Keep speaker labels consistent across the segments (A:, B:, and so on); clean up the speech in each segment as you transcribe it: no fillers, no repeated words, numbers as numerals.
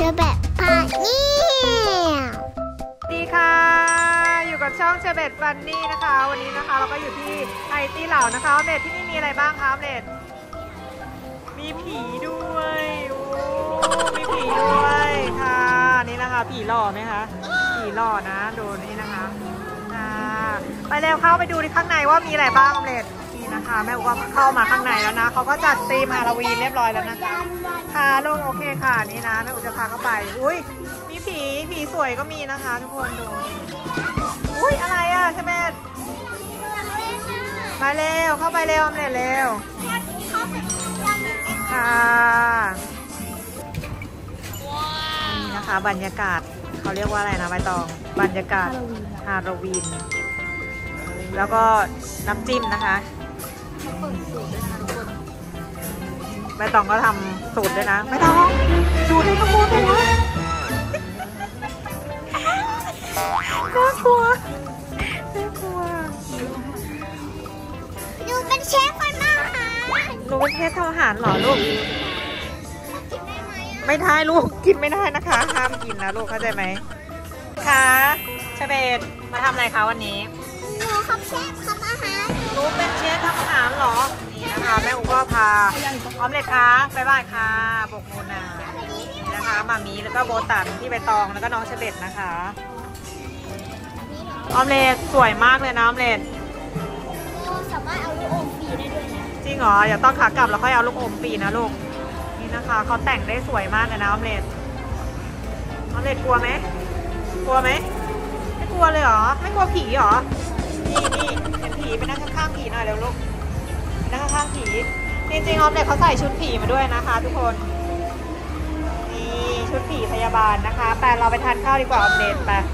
A: อแบบพาเนี่ย
B: ดีค่ะอยู่กับช่องเชอร์เบตฟันนี่นะคะวันนี้นะคะเราก็อยู่ที่ไอตี้เหล่านะคะออมเล็ตที่นี่มีอะไรบ้างคะออมเล็ตมีผีด้วยโอ้มีผีด้วยค่ะนี่นะคะผีหล่อไหมคะผีหล่อนะดูนี่นะคะไปเร็วเข้าไปดูในข้างในว่ามีอะไรบ้างออมเล็ตนี่นะคะแม่อุ๊ก็เข้ามาข้างในแล้วนะเขาก็จัดธีมฮาโลวีนเรียบร้อยแล้วนะคะค่ะลงโอเคค่ะนี่นะแม่อุ๊จะพาเข้าไปอุ้ยมีผีสวยก็มีนะคะทุกคนดูอุ้ยอะไรอ่ะใช่ไหมมาเร็วเข้าไปเร็วออมเล็ตเร็วค่ะนี่นะคะบรรยากาศเขาเรียกว่าอะไรนะใบตองบรรยากาศฮาโลวีนแล้วก็น้ำจิ้มนะคะใบตองก็ทำสูตรด้วยนะใบตองสูตรให้ขโมยไปนะน่ากลัว
A: หนูเป็นเชฟคนอาหาร
B: หนูเป็นเชฟทำอาหารเหรอลูกไม่ได้ลูกกินไม่ได้นะคะห้ามกินนะลูกเข้าใจไหมคะเชเบตมาทำอะไรคะวันนี้
A: หนูทำเชฟทำอาหาร
B: หนูเป็นเชฟทำอาหารเหรอนี่นะคะแม่อุ๊ก็พาออมเล็ตค่ะบ๊ายบายค่ะบกมูนานี่นะคะมามีแล้วก็โบตันที่ใบตองแล้วก็น้องเชเบตนะคะออมเล็ตสวยมากเลยนะออมเล็ต
A: สามารถเอาลูกอมปีได้ด้วยนะ
B: จริงเหรออย่าต้องขากลับแล้วค่อยเอาลูกอมปีนะลูกนี่นะคะเขาแต่งได้สวยมากเลยนะออมเล็ตกลัวไหมไม่กลัวเลยเหรอไม่กลัวผีเหรอนี่เห็นผีไปนั่งข้างๆผีหน่อยเร็วลูกนั่งข้างๆผีจริงๆออมเล็ตเขาใส่ชุดผีมาด้วยนะคะทุกคนนี่ชุดผีพยาบาลนะคะแต่เราไปทานข้าวดีกว่าออมเล็ตไป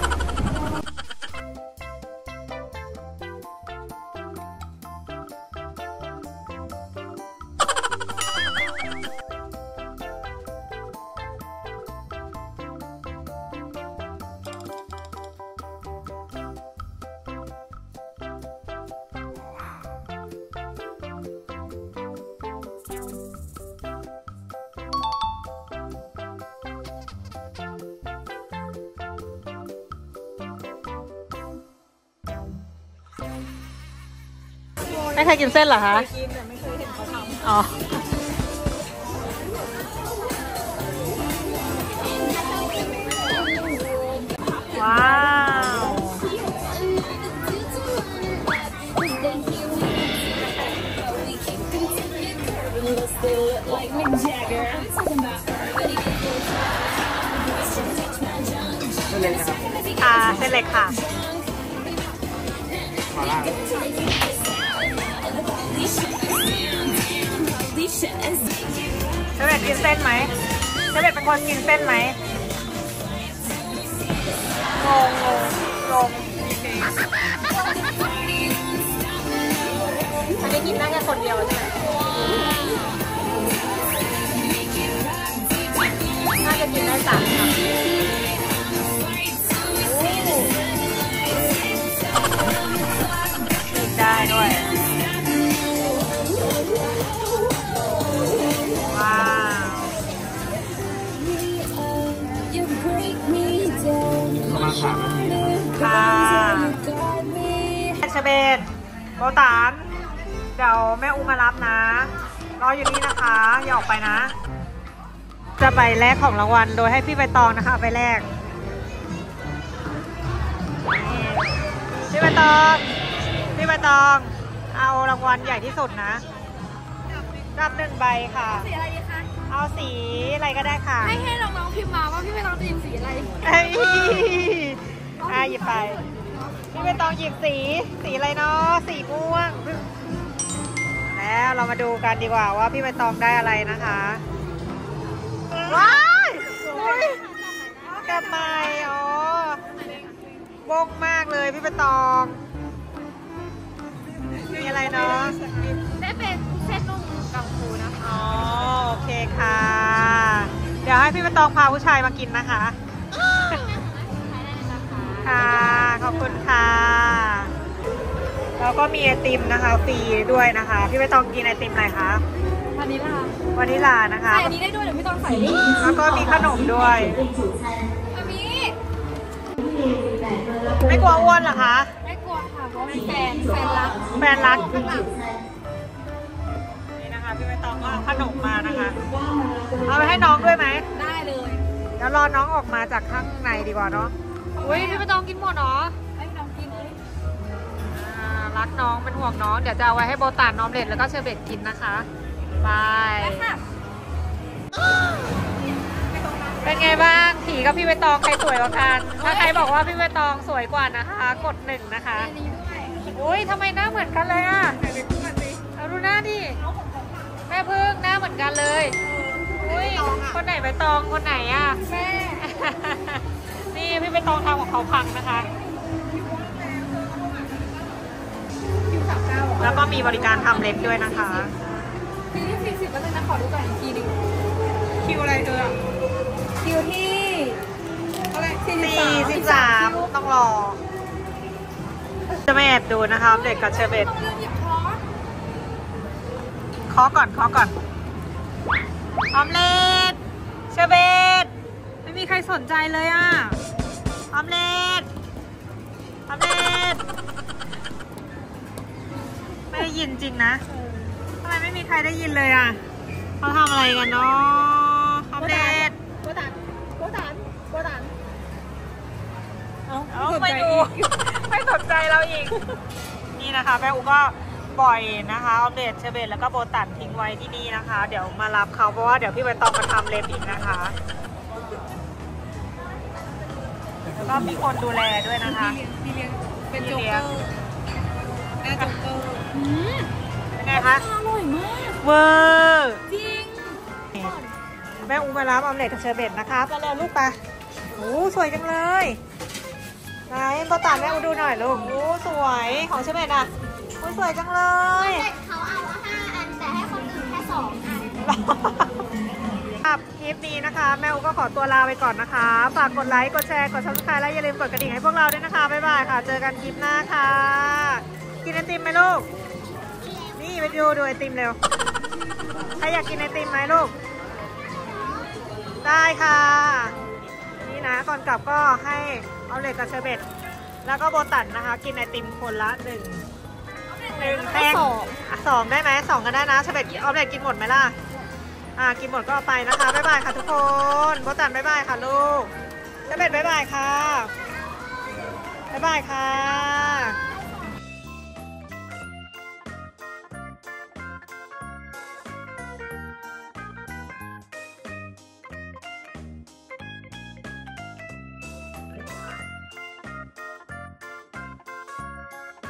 B: ไม่เคยกินเส้นเหรอคะกินแต่ไม่เคยเห็นเขาทำอ๋อว้าวเส้นเล็กนะครับเส้นเล็กค่ะมาล่าเชเบตกินเส้นไหมเชเบตเป็นคนกินเส้นไหมงอันนี้กินได้แค่คนเดียวใช่ไหมน่าจะกินได้3 คำกินได้ด้วยค่ะเชเบตโบตานเดี๋ยวแม่อุ้มมารับนะรออยู่นี่นะคะอย่าออกไปนะจะไปแลกของรางวัลโดยให้พี่ใบตองนะคะไปแลกพี่ใบตองเอารางวัลใหญ่ที่สุดนะรับ1 ใบค่ะ
C: สีอะไรดีคะ
B: เอาสีอะไรก็ได้ค่ะ
C: ให้น้องๆพิมพ์มาว่าพี่ใบตองจะหยิบสีอะไร
B: หยิบไปพี่ใบตองหยิบสีอะไรเนาะสีม่วงแล้วเรามาดูกันดีกว่าว่าพี่ใบตองได้อะไรนะคะว้ายกลับมาอ๋อบงมากเลยพี่ใบตองมีอะไรเนาะ
C: ได้เป็นเส้นนุ่มกังฟูนะคะ
B: อ๋อโอเคค่ะเดี๋ยวให้พี่ใบตองพาผู้ชายมากินนะคะค่ะขอบคุณค่ะ แล้วก็มีไอติมนะคะฟรีด้วยนะคะพี่ใบตองกินไอติมอะไรคะ
C: ผวานิลลาว
B: านิลานะคะ
C: ใส่อันนี้ได้ด้วยเดี๋ยวพี่ต้องใส่ดิ
B: แล้วก็มีขนมด้วย
C: อันนี้
B: ไม่กลัวอ้วนเหรอคะ
C: ไม่กลัวค่ะเพราะเป็นแฟนรัก
B: แฟนรัก
C: ข้างหลัง
B: นี่นะคะพี่ใบตองก็เอาขนมมานะคะ เอาไปให้น้องด้วยไหม
C: ได้เลย
B: เดี๋ยวรอน้องออกมาจากข้างในดีกว่าเนาะ อุ้ยพี่ใบตองกินหมดเหรอ
C: ให้น้องกินเลย
B: รักน้องเป็นห่วงน้อง เดี๋ยวจะเอาไว้ให้โบตานน้อมเล็ดแล้วก็เชอร์เบตกินนะคะบาย
C: ไปค่ะ
B: เป็นไงบ้างผีกับพี่ใบตองใครสวยกว่ากัน ถ้าใครบอกว่าพี่ใบตองสวยกว่านะคะ กด1นะคะ
C: อันนี้ด้วย
B: อุ้ยทำไมหน้าเหมือนกันเลยอ่ะเอาดูหน้าดิแม่พึ่งหน้าเหมือนกันเลยอุ้ยคนไหนใบตองคนไหนอ่ะ
C: แม่
B: นี่พี่ใบตองทำของเขาพังนะคะ
C: คิว39
B: แล้วก็มีบริการทำเล็บด้วยนะคะ
C: คิวที่40แล้วนะขอดูก่อนอีกทีหนึง
B: คิวอะไรเธอ
C: คิวที่อะไร
B: 43ต้องรอ จะไม่แอบดูนะคะเด็กกับเชอร์เบต
C: ต้องเลือกหยิบช้อน
B: เคาะก่อนออมเล็ตเชอร์เบตไม่มีใครสนใจเลยอ่ะออมเล็ตไม่ได้ยินจริงนะทำไมไม่มีใครได้ยินเลยอ่ะเขาทำอะไรกันเนาะออมเล็ต
C: โบตัน
B: เอาไปดู ไม่สนใจเราอีก นี่นะคะแม่อูก็ปล่อยนะคะออมเล็ตเชอร์เบตแล้วก็โบตันทิ้งไว้ที่นี่นะคะ เดี๋ยวมารับเขาเพราะว่าเดี๋ยวพี่ใบตองมาทำเล็บอีกนะคะแล้วก็มีคนดูแลด้วยนะคะ
C: พี่เลี้ยงเป็นโจ๊กเกอร์แม่โจ๊กเกอร์
B: เป็นไงคะ
C: อร่อยมาก
B: เวอร์
C: จริง
B: แม่อูมารับออมเล็ตกับเชอร์เบตนะคะไปเลยลูกไปโอ้สวยจังเลยไหนโบตันแม่อูดูหน่อยลูกโอ้สวยของเชอร์เบตอ่ะโอ้สวยจังเลย
A: เด็กเขาเอา5 อันแต่ให้คนอื่นแค่2 อัน
B: ครับคลิปนี้นะคะแม่อูก็ขอตัวลาไปก่อนนะคะฝากกดไลค์กดแชร์กด subscribe และอย่าลืมกดกระดิ่งให้พวกเราด้วยนะคะบ๊ายบายค่ะเจอกันคลิปหน้าค่ะกินไอติมไหมลูกนี่ไปดูไอติมเร็วใครอยากกินไอติมไหมลูกได้ค่ะนี่นะก่อนกลับก็ให้เอาเล็กกับเชอร์เบตแล้วก็โบตันนะคะกินไอติมคนละ1แท่ง2ได้ไหม2ก็ได้นะเชอร์เบตเอาเล็กกินหมดไหมล่ะกินหมดก็เอาไปนะคะบ๊ายบายค่ะทุกคนโบตันบ๊ายบายค่ะลูกเชอร์เบตบ๊ายบายค่ะบ๊ายบายค่ะ